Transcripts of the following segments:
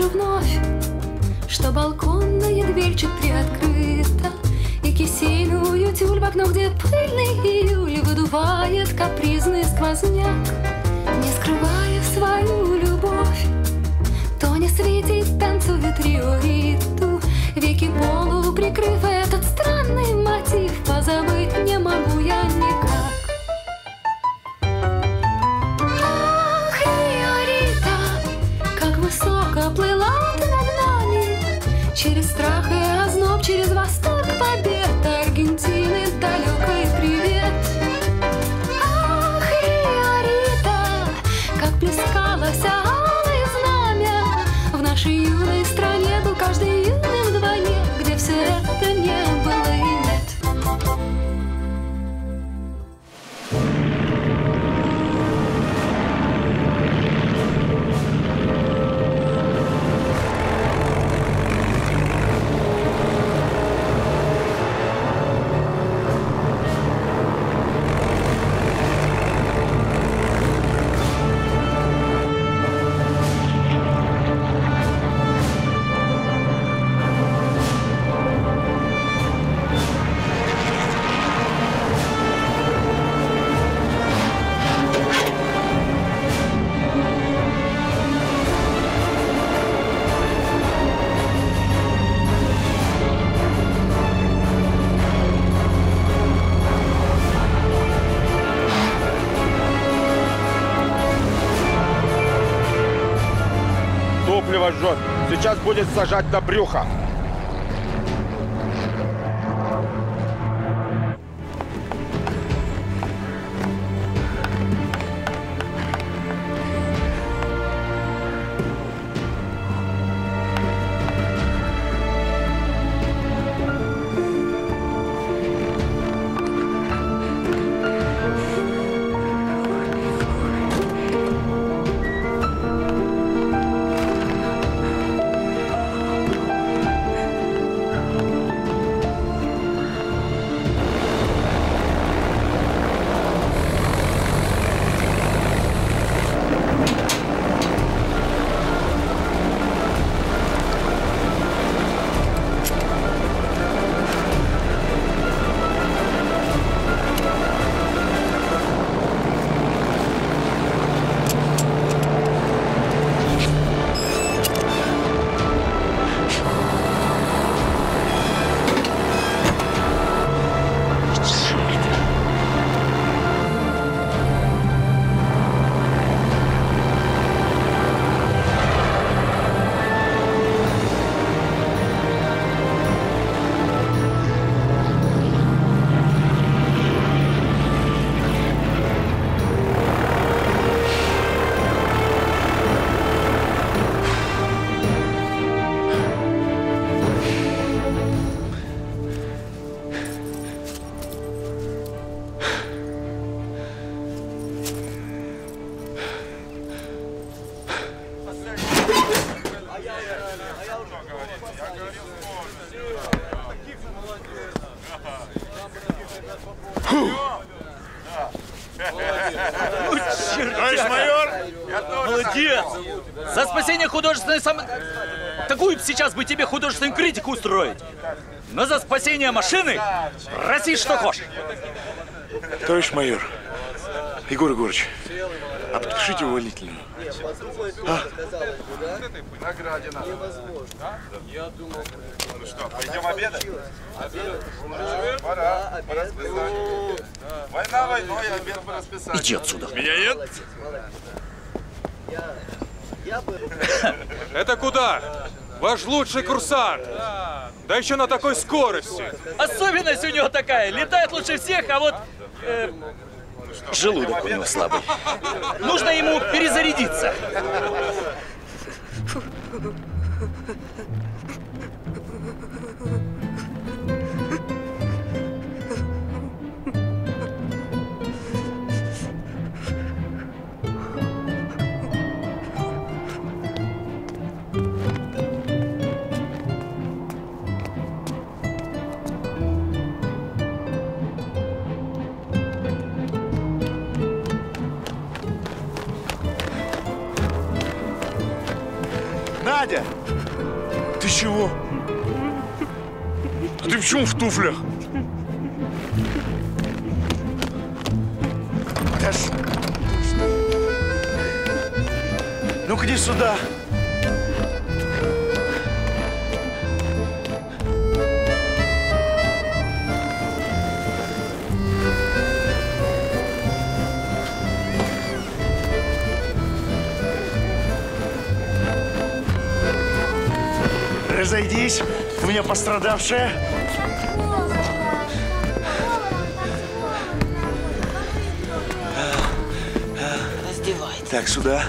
вижу вновь, что балконная дверь чуть приоткрыта, и кисейную тюль в окно, где пыльный июль выдувает капризный сквозняк. Не скрывая свою любовь, Тоня светит, танцует риориту, веки полуприкрыв этот странный мотив, позабыть не могу я никак. Ах, риорита, как высоко плыла ты над нами, через страх и озноб, через восторг побед Аргентины далекой привет. Ах, риорита, как плескалось алое знамя, в нашей юной стране был каждый юным вдвойне, где все это не было и нет. Топливо жжет. Сейчас будет сажать на брюхо. Товарищ майор! Молодец! За спасение художественной Какую сейчас бы тебе художественную критику устроить? Но за спасение машины проси, что хочешь. Товарищ майор, Егор Егорович, а подпишите увольнительную. Наградина. Ну что, пойдем обедать? Пора. По расписанию. Война войной, обед по расписанию. Иди отсюда. Меня нет? Это куда? Ваш лучший курсант. Да еще на такой скорости. Особенность у него такая. Летает лучше всех, а вот... желудок у него слабый. Нужно ему перезарядиться. Надя! Ты чего? А ты почему в туфлях? Ну-ка, иди сюда. Разойдись, у меня пострадавшая. Раздевайте. Так, сюда.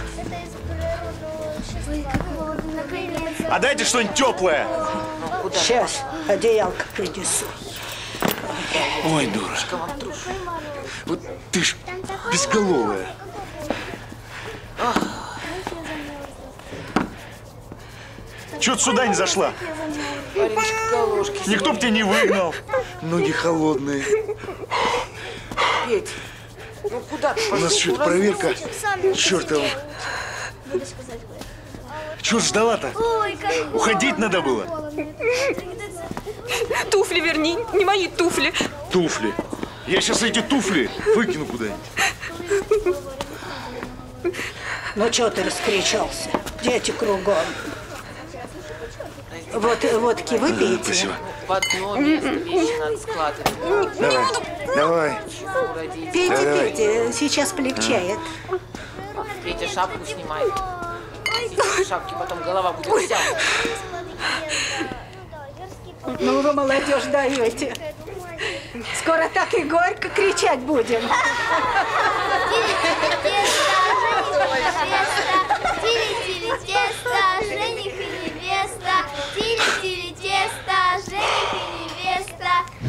А дайте что-нибудь теплое. Сейчас одеялко принесу. Ой, дура. Вот ты ж безголовая. Чего ты сюда не зашла? Никто б тебя не выгнал. Ноги холодные. Петь, ну куда ты пошел? У нас что-то проверка. Чертова. Чего ждала-то? Уходить надо было. Туфли верни, не мои туфли. Туфли. Я сейчас эти туфли выкину куда-нибудь. Ну что ты раскричался? Дети кругом. Вот водки выпейте. Спасибо. В одно место вещи надо складывать. Давай, давай. Пейте, Давай. пейте, сейчас полегчает. Петя шапку снимай. В шапке потом голова будет вся. Ну вы, молодежь, даете. Скоро так и горько кричать будем. Тили-тили-тесто, жених и невеста. Тили-тили-тесто, жених и невеста.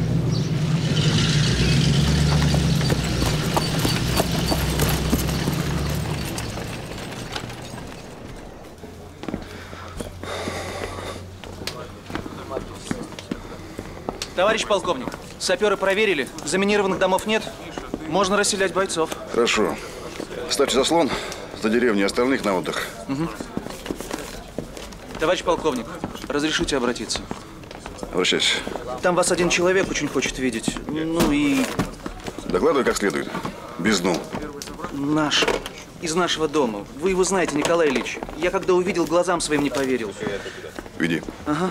Товарищ полковник, саперы проверили, заминированных домов нет, можно расселять бойцов. Хорошо. Ставьте заслон за деревней, остальных на отдых. Угу. Товарищ полковник, разрешите обратиться? Обращайся. Там вас один человек очень хочет видеть. Ну и... Докладывай как следует. Без «ну». Наш. Из нашего дома. Вы его знаете, Николай Ильич. Я когда увидел, глазам своим не поверил. Веди. Ага.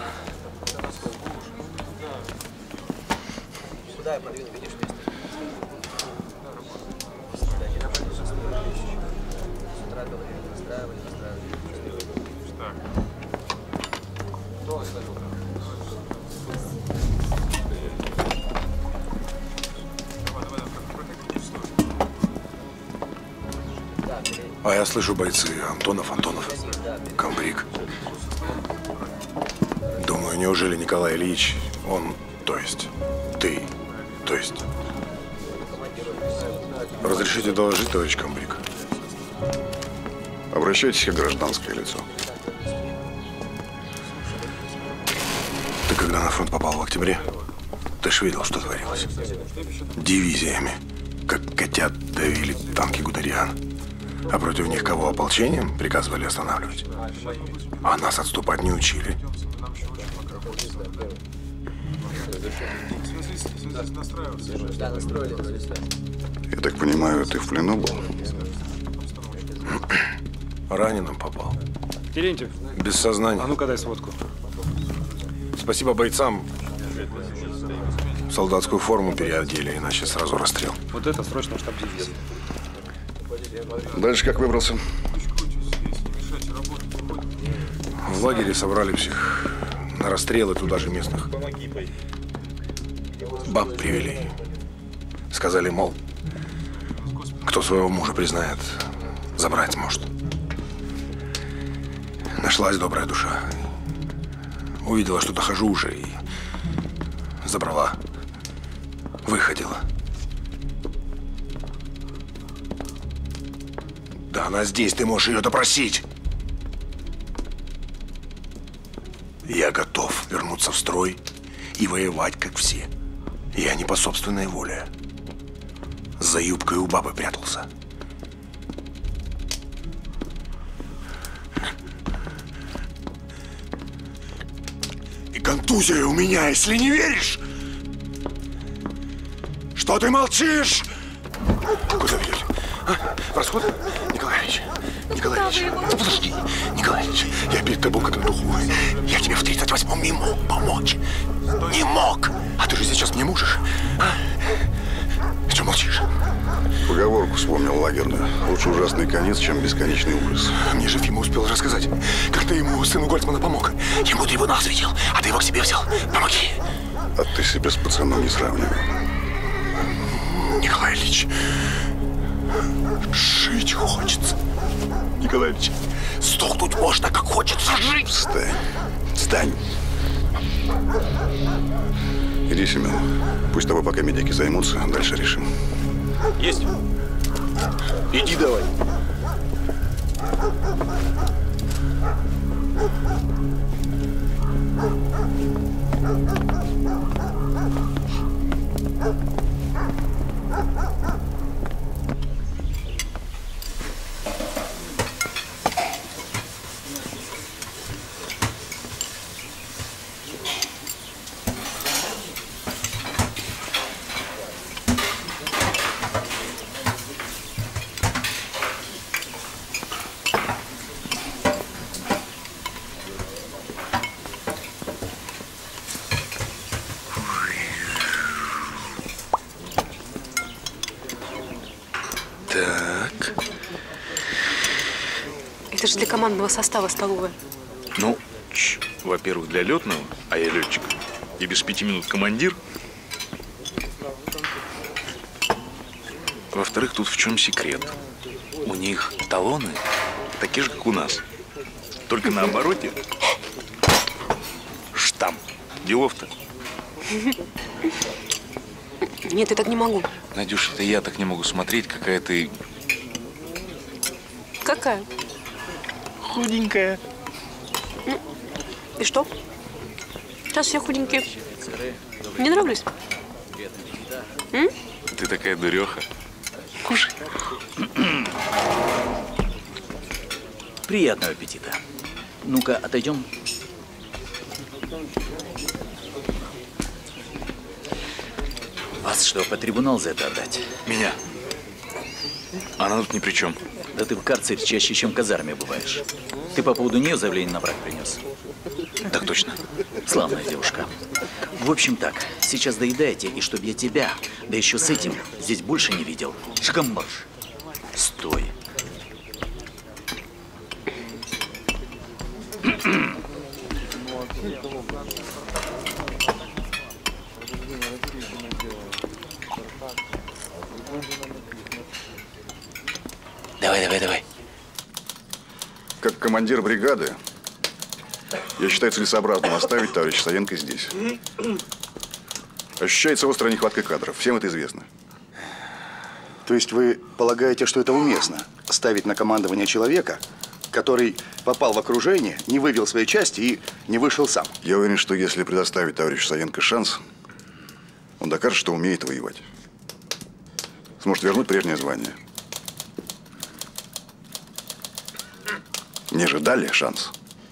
А я слышу бойцы. Антонов, комбриг. Думаю, неужели Николай Ильич, он, то есть, ты, то есть. Разрешите доложить, товарищ комбриг? Обращайтесь как гражданское лицо. Ты когда на фронт попал в октябре, ты ж видел, что творилось. Дивизиями, как котят, давили танки гудериан. А против них кого ополчением приказывали останавливать? А нас отступать не учили. Я так понимаю, ты в плену был? Раненым попал. Терентьев. Без сознания. А ну-ка дай сводку. Спасибо бойцам. Солдатскую форму переодели, иначе сразу расстрел. Вот это срочно в штаб дивизии. Дальше как выбрался? В лагере собрали всех на расстрелы, туда же местных. Баб привели. Сказали, мол, кто своего мужа признает, забрать может. Нашлась добрая душа. Увидела, что дохожу уже, и забрала. Выходила. Да она здесь, ты можешь ее допросить. Я готов вернуться в строй и воевать, как все. Я не по собственной воле. За юбкой у бабы прятался. Контузия у меня, если не веришь. Что ты молчишь? Куда ведете? А? В расход? Николаевич, Николаевич, да подожди, Николаевич, я перед тобой как на духу. Я тебе в 38-м не мог помочь. Не мог. А ты же сейчас мне можешь? А? Что молчишь? Поговорку вспомнил лагерную. Лучше ужасный конец, чем бесконечный ужас. Мне же Фима успел рассказать, как ты ему, сыну Гольцмана, помог. Ему трибунал светил, а ты его к себе взял. Помоги. А ты себя с пацаном не сравнивай. Николай Ильич, жить хочется. Николай Ильич, сдохнуть можно, как хочется жить. Встань. Встань. Иди, Семен. Пусть тобой пока медики займутся, дальше решим. Есть. Иди давай. Так. Это же для командного состава столовая. Ну, во-первых, для летного, а я летчик, и без 5 минут командир. Во-вторых, тут в чем секрет? У них талоны такие же, как у нас. Только на обороте штамп. Делов-то. Нет, я так не могу. Надюш, это я так не могу смотреть, какая ты… Какая? Худенькая. Ну, и что? Сейчас все худенькие. Не нравлюсь? М? Ты такая дуреха. Кушай. Приятного аппетита. Ну-ка, отойдем. Вас что, по трибунал за это отдать? Меня? Она тут ни при чем. Да ты в карцере чаще, чем в казарме бываешь. Ты по поводу нее заявление на брак принес? Так точно. Славная девушка. В общем так, сейчас доедайте, и чтоб я тебя, да еще с этим, здесь больше не видел. Шагом марш. Стой. Давай. Как командир бригады, я считаю целесообразным оставить товарища Саенко здесь. Ощущается острая нехватка кадров. Всем это известно. То есть вы полагаете, что это уместно? Ставить на командование человека, который попал в окружение, не вывел свои части и не вышел сам? Я уверен, что если предоставить товарищу Саенко шанс, он докажет, что умеет воевать. Сможет вернуть прежнее звание. Мне же дали шанс.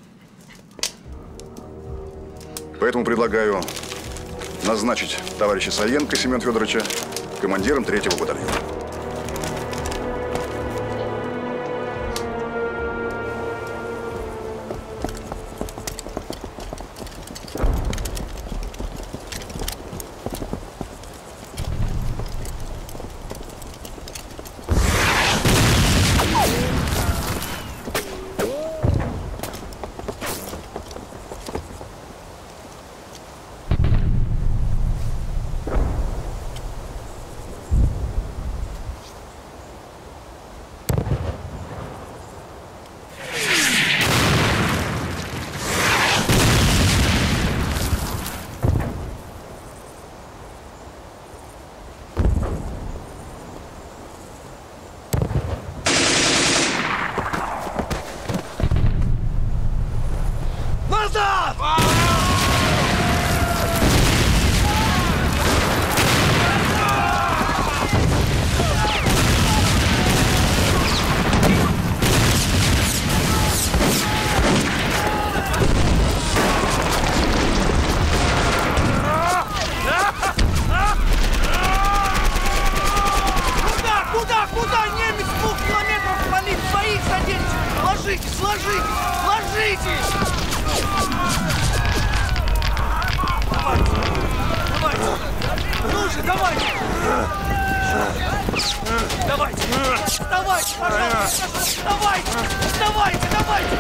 Поэтому предлагаю назначить товарища Саенко Семена Федоровича командиром 3-го батальона. Держитесь! Давайте! Ну же, давайте! Давайте! Вставайте, пожалуйста! Вставайте! Вставайте, давайте!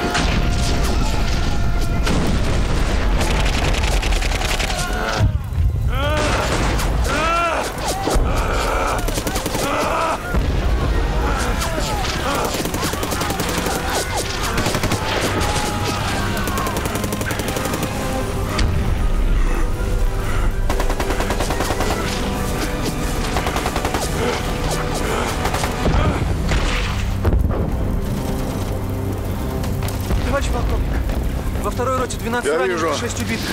Товарищ полковник, во второй роте 12 раненых, 6 убитых.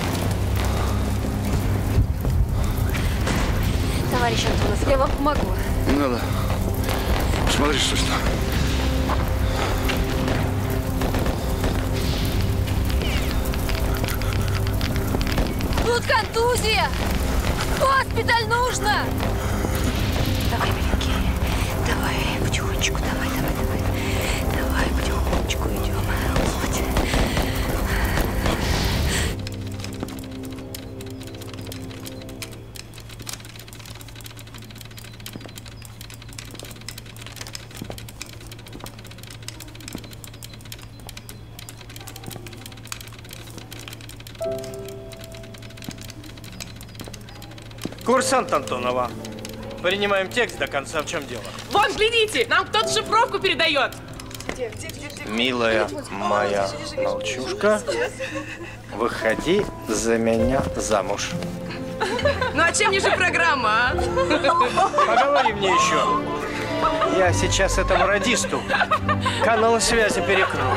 Товарищ Антонов, я вам помогу. Не надо. Посмотри, что с ним. Тут контузия! Госпиталь нужно! Давай, миленький. Давай, потихонечку, давай. Давай, потихонечку идем. Вот. Курсант Антонова. Принимаем текст до конца. В чем дело? Вон, глядите, нам кто-то шифровку передает. Милая моя молчушка, выходи за меня замуж. Ну а чем не же программа, а? Поговори мне еще. Я сейчас этому радисту каналы связи перекрою.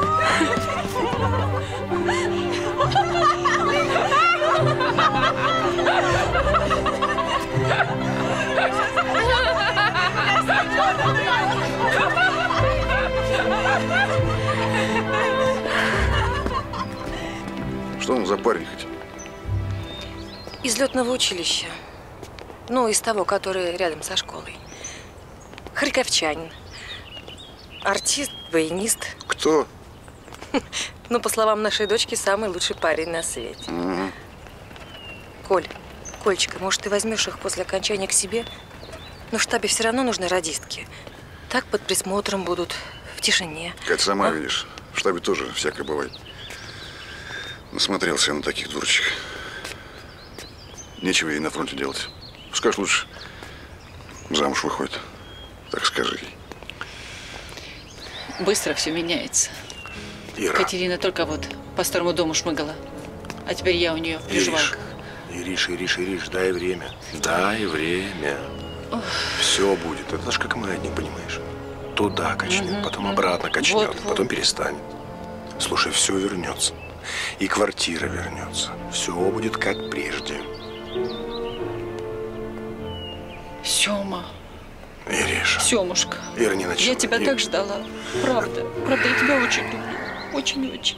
Что он за парень хоть? Из летного училища. Ну, из того, который рядом со школой. Харьковчанин. Артист, баянист. Кто? Ну, по словам нашей дочки, самый лучший парень на свете. Коль, Кольчика, может, ты возьмешь их после окончания к себе? Но в штабе все равно нужны радистки. Так под присмотром будут, в тишине. Кать, сама видишь, в штабе тоже всякое бывает. Насмотрелся я на таких дурочек. Нечего ей на фронте делать. Пускай лучше замуж выходит. Так скажи ей. Быстро все меняется. Ира. Катерина только вот по старому дому шмыгала. А теперь я у нее в приживалках. Ириш, дай время. Дай время. Все будет. Это ж как маятник, понимаешь? Туда качнет, потом обратно качнет, потом перестанет. Слушай, все вернется. И квартира вернется. Все будет как прежде. Сёма. Ириша. Сёмушка. Ира, не начинай. Я тебя так ждала. Правда. Правда, я тебя очень люблю. Очень-очень.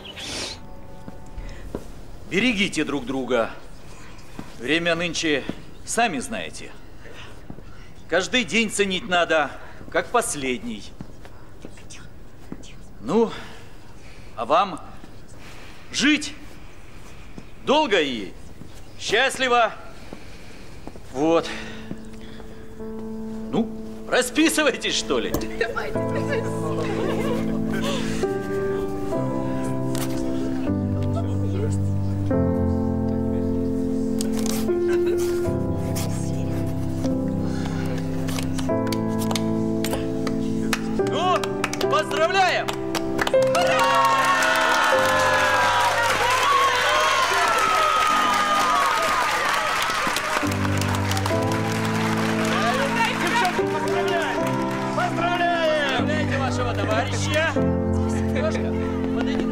Берегите друг друга. Время нынче, сами знаете. Каждый день ценить надо, как последний. Ну, а вам жить долго и счастливо. Вот. Ну, расписывайтесь, что ли. Ну, поздравляем! Поздравляйте вашего товарища! Крошка, подойди.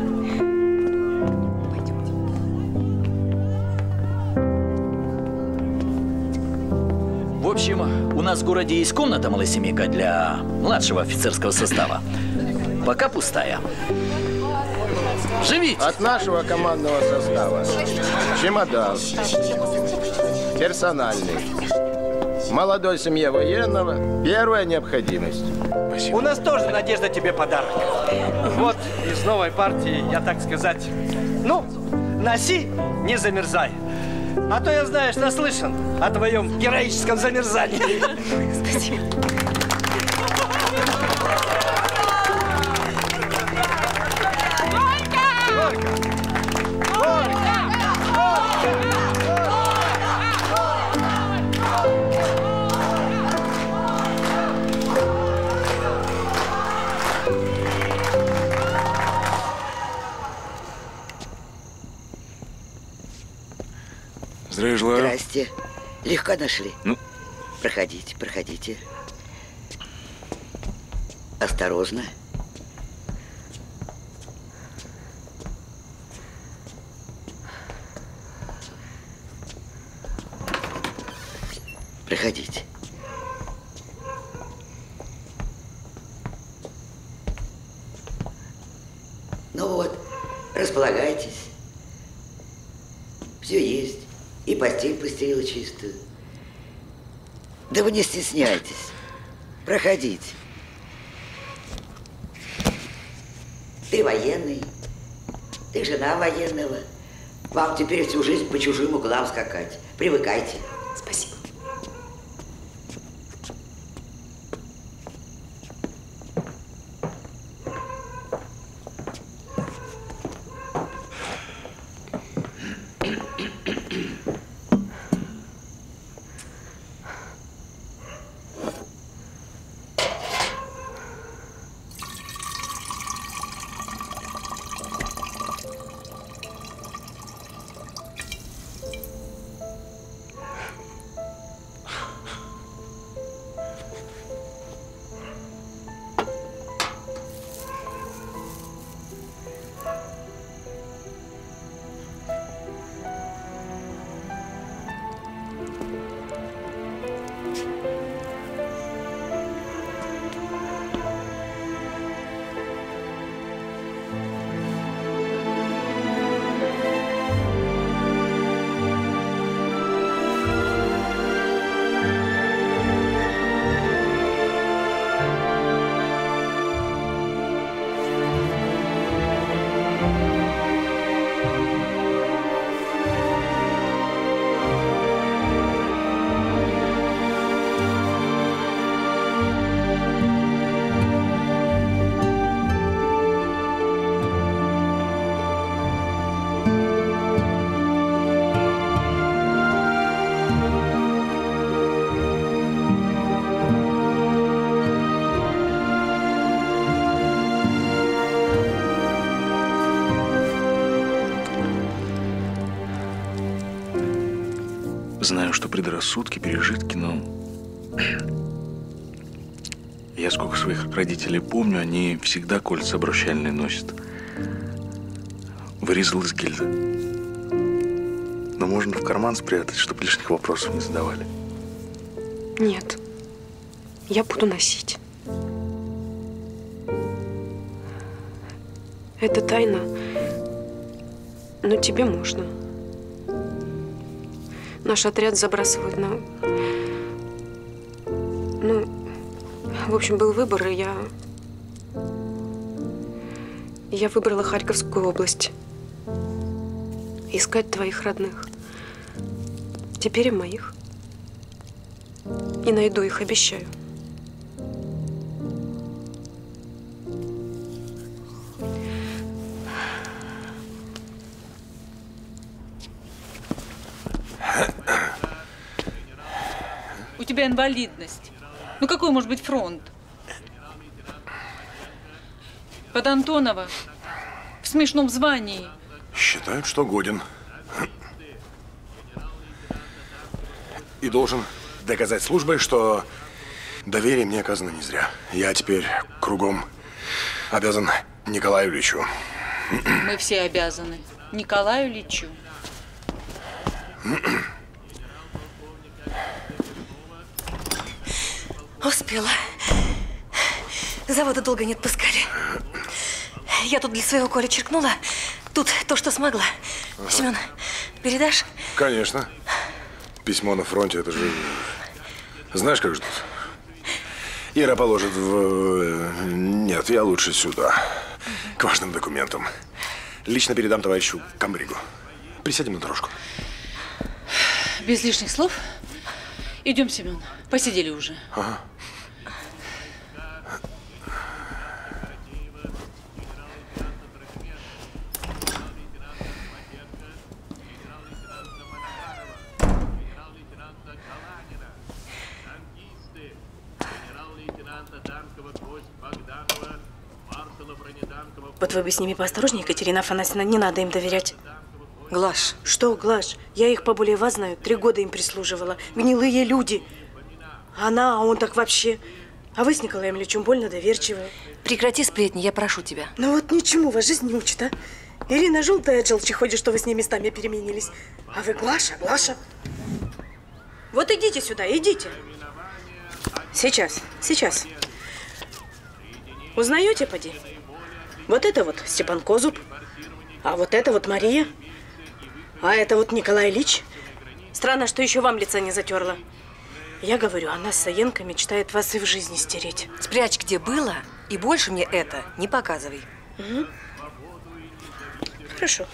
В общем, у нас в городе есть комната малосемейка для младшего офицерского состава. Пока пустая. Живите! От нашего командного состава чемодан персональный. Молодой семье военного первая необходимость. У нас тоже, Надежда, тебе подарок. Вот из новой партии, я так сказать. Ну, носи, не замерзай. А то я, знаешь, наслышан о твоем героическом замерзании. Спасибо. Здравия желаю. Здрасте. Легко нашли? Ну? Проходите, проходите. Осторожно. Проходите. Ну вот, располагайтесь. Все есть. И постель постелила чистую. Да вы не стесняйтесь. Проходите. Ты военный. Ты жена военного. Вам теперь всю жизнь по чужим углам скакать. Привыкайте. Спасибо. Знаю, что предрассудки, пережитки, но я сколько своих родителей помню, они всегда кольца обручальные носят. Вырезал из гильзы. Но можно в карман спрятать, чтобы лишних вопросов не задавали. Нет, я буду носить. Это тайна, но тебе можно. Наш отряд забрасывают на... Ну, в общем, был выбор, и я выбрала Харьковскую область. Искать твоих родных. Теперь и моих. И найду их, обещаю. У тебя инвалидность. Ну какой может быть фронт? Под Антонова. В смешном звании. Считают, что годен. И должен доказать службой, что доверие мне оказано не зря. Я теперь кругом обязан Николаю Ильичу. Мы все обязаны Николаю Ильичу. Успела. Завода долго не отпускали. Я тут для своего Коля черкнула. Тут то, что смогла. Ага. Семен, передашь? Конечно. Письмо на фронте, это же... Знаешь, как ждут? Ира положит в... Нет, я лучше сюда. к важным документам. Лично передам товарищу комбригу. Присядем на дорожку. Без лишних слов. Идем, Семен. Посидели уже. Ага. Вот вы бы с ними поосторожнее, Екатерина Афанасьевна, не надо им доверять. Глаш. Что, Глаш? Я их поболее вас знаю, 3 года им прислуживала. Гнилые люди. Она, а он так вообще. А вы с Николаем Ильичем больно доверчивые. Прекрати сплетни, я прошу тебя. Ну вот ничему вас жизнь не учит, а? Ирина желтая от желчи ходит, что вы с ней местами переменились. А вы Глаша, Глаша. Вот идите сюда, идите. Сейчас, сейчас. Узнаете, поди? Вот это вот Степан Козуб, а вот это вот Мария, а это вот Николай Ильич. Странно, что еще вам лица не затерла. Я говорю, она с Саенко мечтает вас и в жизни стереть. Спрячь, где было, и больше мне это не показывай. Угу. Хорошо.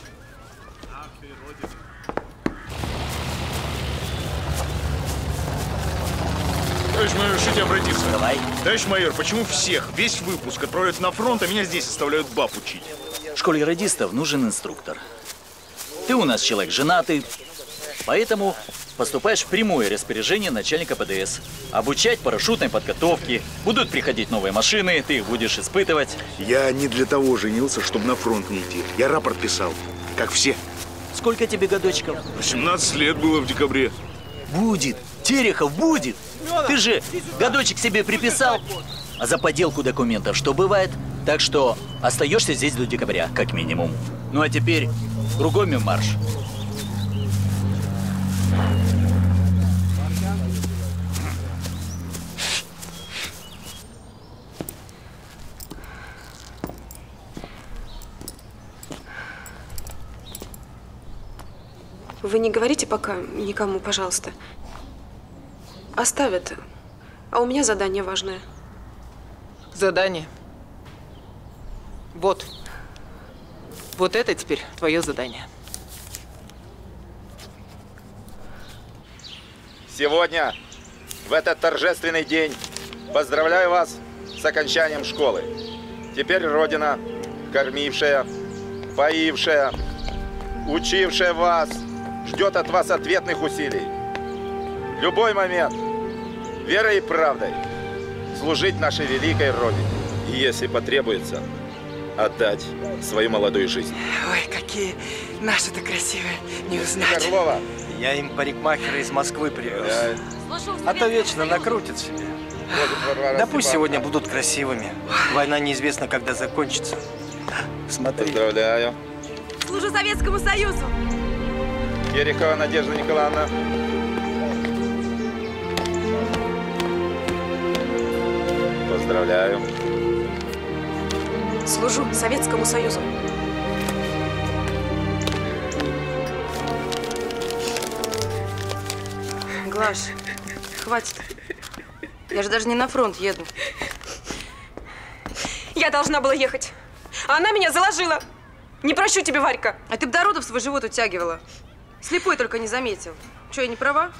Товарищ майор, решите обратиться. Давай. Товарищ майор, почему всех, весь выпуск отправляют на фронт, а меня здесь оставляют баб учить? В школе радистов нужен инструктор. Ты у нас человек женатый, поэтому поступаешь в прямое распоряжение начальника ПДС. Обучать парашютной подготовке. Будут приходить новые машины, ты их будешь испытывать. Я не для того женился, чтобы на фронт не идти. Я рапорт писал, как все. Сколько тебе годочков? 18 лет было в декабре. Будет. Терехов будет. Ты же годочек себе приписал. А за подделку документов что бывает? Так что остаешься здесь до декабря, как минимум. Ну а теперь кругом марш. Вы не говорите пока никому, пожалуйста. Оставят. А у меня задание важное. Задание? Вот. Вот это теперь твое задание. Сегодня, в этот торжественный день, поздравляю вас с окончанием школы. Теперь Родина, кормившая, поившая, учившая вас, ждет от вас ответных усилий. В любой момент, верой и правдой, служить нашей великой Родине. И если потребуется, отдать свою молодую жизнь. Ой, какие наши-то красивые, не узнать. Орлова. Я им парикмахера из Москвы привез. А то вечно накрутят себе. Да пусть сегодня будут красивыми. Война неизвестно, когда закончится. Смотри. Поздравляю. Служу Советскому Союзу. Терехова Надежда Николаевна. Поздравляю. Служу Советскому Союзу. Глаш, хватит. Я же даже не на фронт еду. Я должна была ехать. А она меня заложила. Не прощу тебе, Варька. А ты бы до родов свой живот утягивала. Слепой только не заметил. Что, я не права?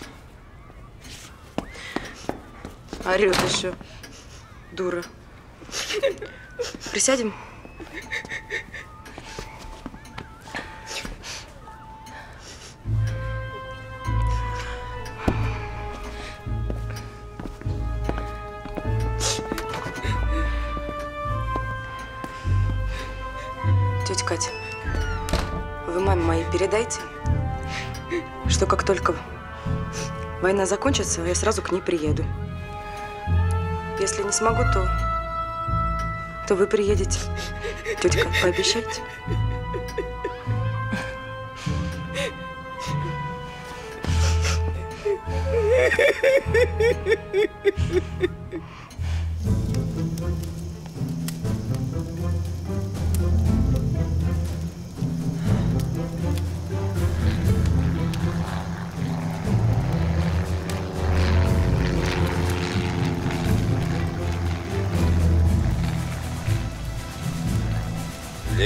Орёт еще. Дура. Присядем? Тетя Катя, вы маме моей передайте, что как только война закончится, я сразу к ней приеду. Если не смогу, то вы приедете. Тетя Катя, пообещайте.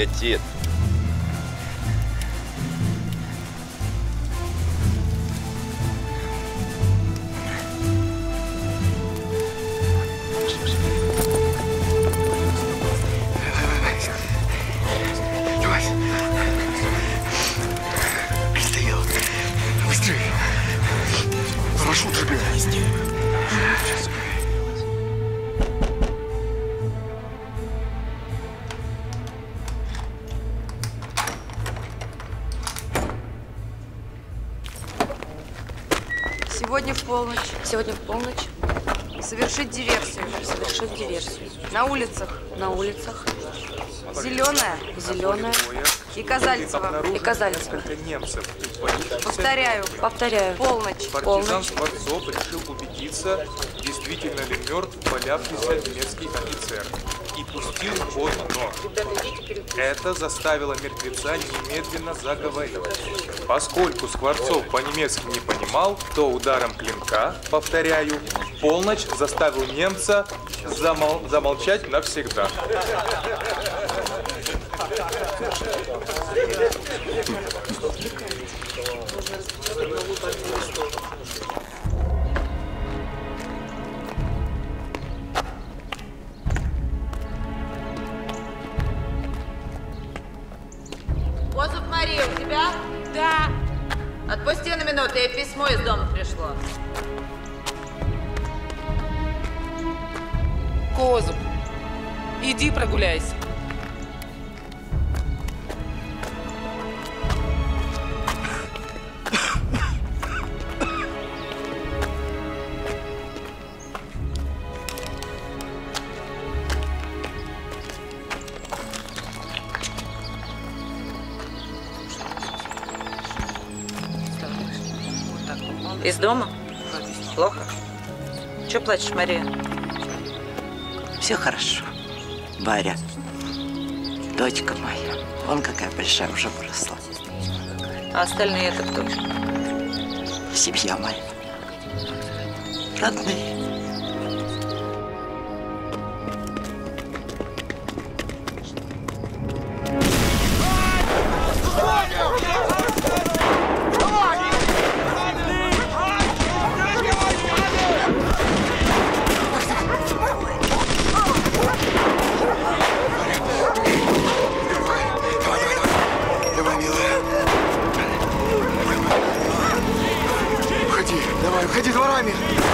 летит. Сегодня в полночь. Совершить диверсию. Совершить диверсию. На улицах. На улицах. Зеленая. Зеленая. И Казальцева. И Казальцева. Повторяю. Повторяю. Полночь. Партизан Скворцов решил убедиться, действительно ли мертв валявшийся немецкий офицер, и пустил в ход нож. Это заставило мертвеца немедленно заговорить. Поскольку Скворцов по-немецки не понимал, то ударом клинка, повторяю, в полночь заставил немца замолчать навсегда. Козуб Мария, у тебя? Да. Отпусти на минуту, ей письмо из дома пришло. Козуб, иди прогуляйся. Из дома? Плохо? Чего плачешь, Мария? Все хорошо. Варя, дочка моя, вон какая большая уже выросла. А остальные это кто? Семья моя. Родные. Уходи дворами!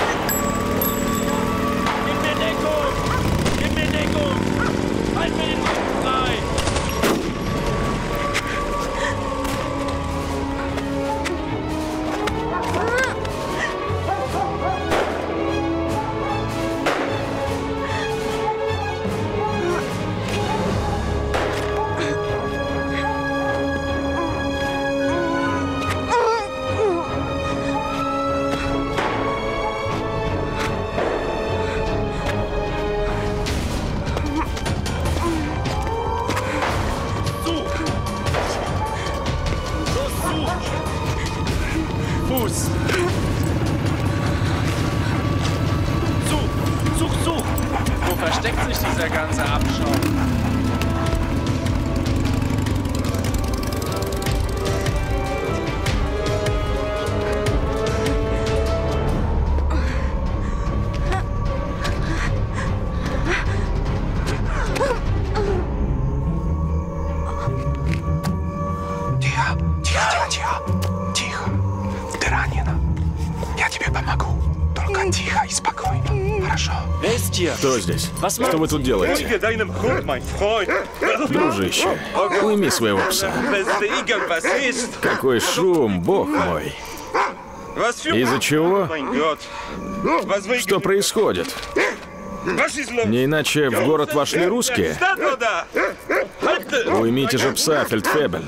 Кто здесь? Что вы тут делаете? Дружище, уйми своего пса. Какой шум, бог мой. Из-за чего? Что происходит? Не иначе в город вошли русские? Уймите же пса, фельдфебель.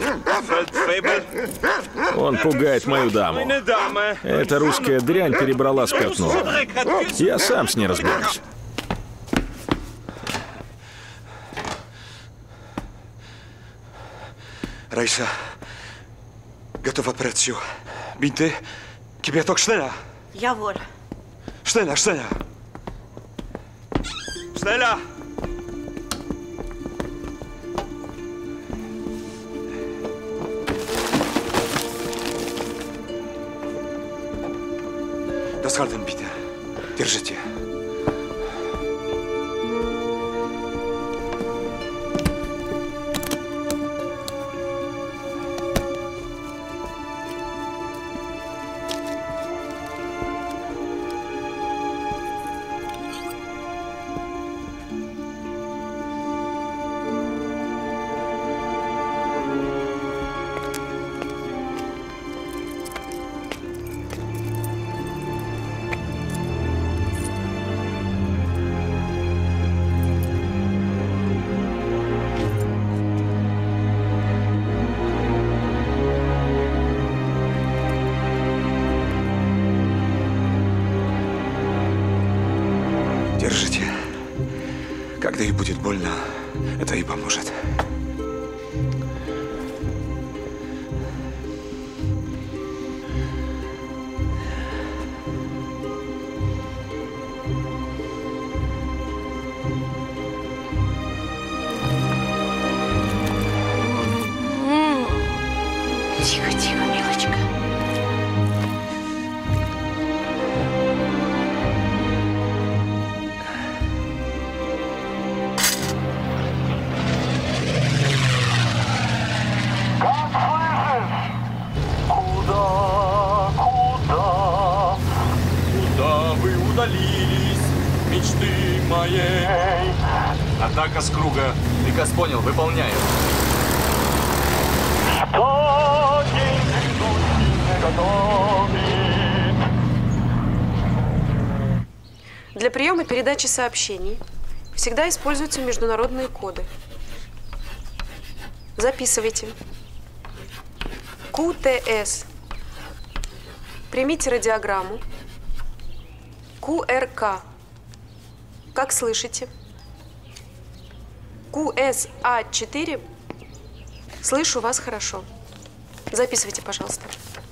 Он пугает мою даму. Эта русская дрянь перебрала спиртного. Я сам с ней разберусь. Raisa, готов операцию. Бинты, кипяток, schneller. Jawohl. Schneller, schneller. Schneller. Расхарден, Питер. Держите. Держите. Когда ей будет больно, это ей поможет. Тихо, тихо, милочка. Мечты моей. Атака с круга. Приказ понял, выполняю. Что день грядущий готовит? Для приема и передачи сообщений всегда используются международные коды. Записывайте. QTS. Примите радиограмму. QRK. Как слышите? QSA4. Слышу вас хорошо. Записывайте, пожалуйста.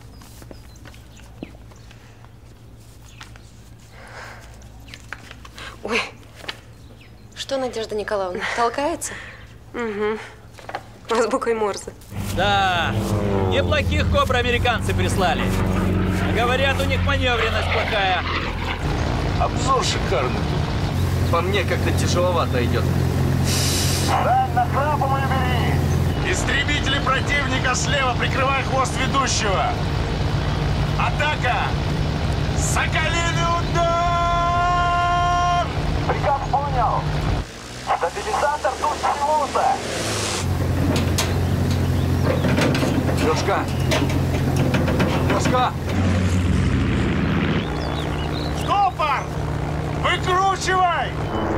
Ой. Что, Надежда Николаевна, толкается? Угу. Азбукой Морзе. Да, неплохих кобр американцы прислали. Говорят, у них маневренность плохая. Обзор шикарный. По мне как-то тяжеловато идет. Дань на храпом и бери! Истребители противника слева, прикрывая хвост ведущего. Атака! Соколиный удар! Приказ понял! Стабилизатор тут пилота! Лёшка! Лёшка! Стопор! Выкручивай!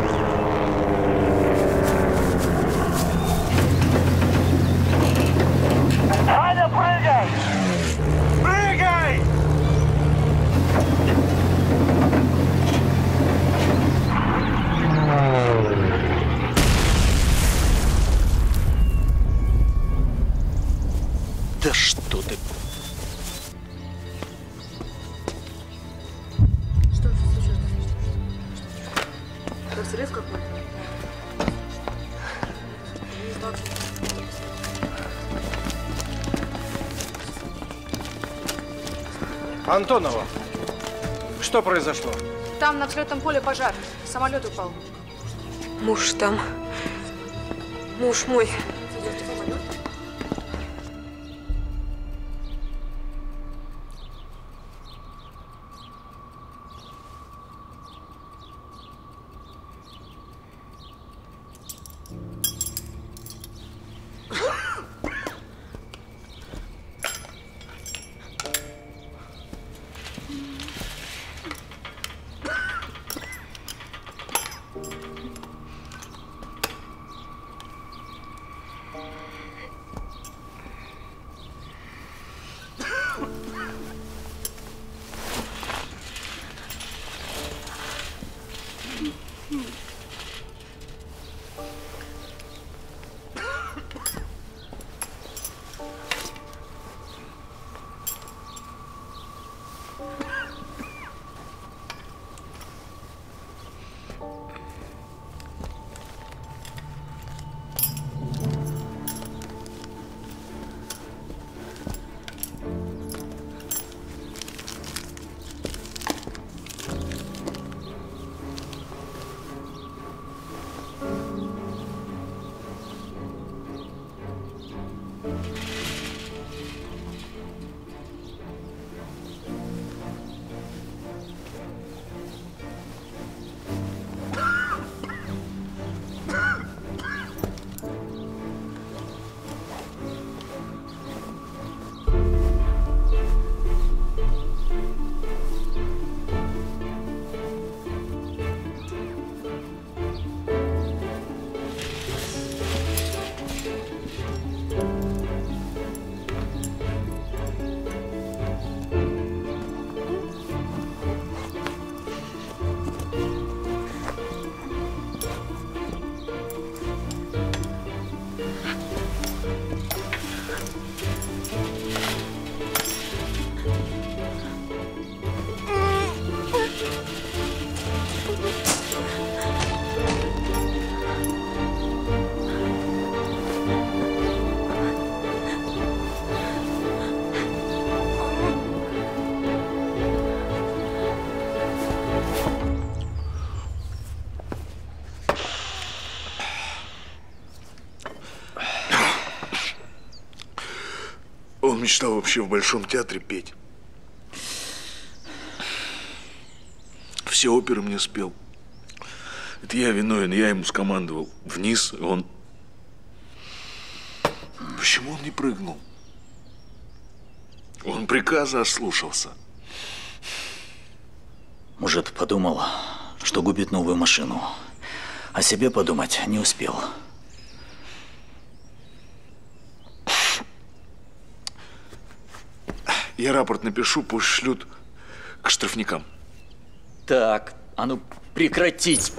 Аня, прыгай! Прыгай! Да что ты... Что случилось? Стресс какой-то? Антонова, что произошло? Там на взлетном поле пожар. Самолет упал. Муж там. Муж мой. Он мечтал вообще в Большом театре петь. Все оперы мне спел. Это я виновен, я ему скомандовал. Вниз, он... Почему он не прыгнул? Он приказа ослушался. Может, подумал, что губит новую машину. О себе подумать не успел. Я рапорт напишу, пусть шлют к штрафникам. Так, а ну прекратить.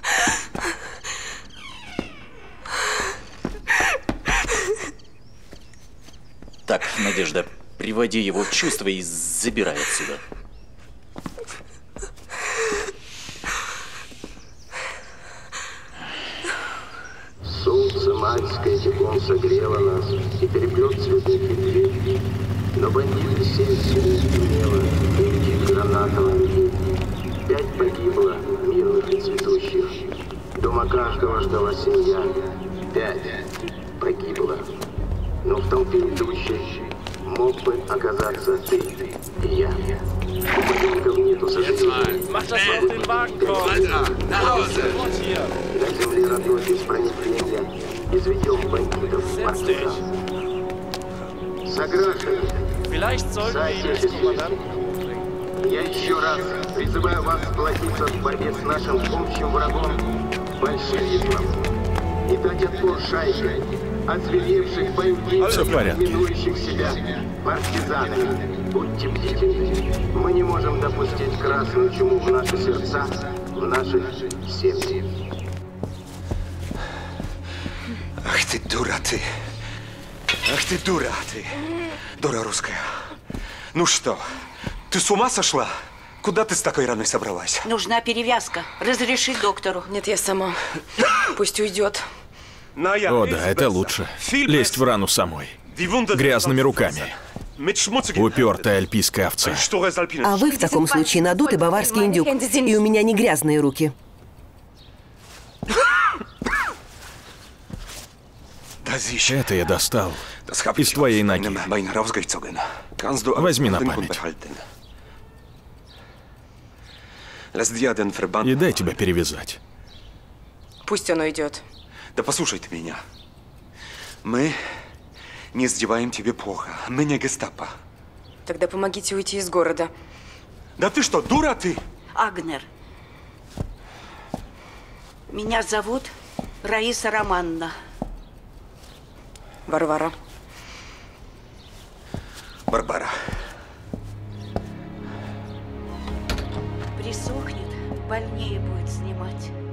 Так, Надежда, приводи его в чувство и забирай отсюда. Солнце майское теплом согрело нас и переплет цветных ветвей. Но бандиты сельские смело летит граната на людей. 5 погибло мирных и цветущих. Дома каждого ждала семья. 5 погибло. Но в толпе идущей мог бы оказаться ты и я. Упадем говниту сожалению. На земле родной без промедления изведем бандитов партизан. Сограждане, соотечественники, я еще раз призываю вас сплотиться в борьбе с нашим общим врагом большевизмом и дать отпор шайке озверевших бандитов, именующих себя партизанами. Будьте бдительны. Мы не можем допустить красную чуму в наши сердца, в наши семьи. Ах ты, дура ты! Ах ты, дура ты! Дура русская. Ну что, ты с ума сошла? Куда ты с такой раной собралась? Нужна перевязка. Разреши доктору. Нет, я сама. Пусть уйдет. О, да, это лучше. Лезть в рану самой. Грязными руками. Упертая альпийская овца. А вы в таком случае надутый баварский индюк. И у меня не грязные руки. Это я достал из твоей ноги. Возьми на память. И дай тебя перевязать. Пусть он уйдет. Да послушай ты меня. Мы не сделаем тебе плохо. Мы не гестапо. Тогда помогите уйти из города. Да ты что, дура ты? Агнер. Меня зовут Раиса Романна. Варвара. Барбара. Присохнет, больнее будет снимать.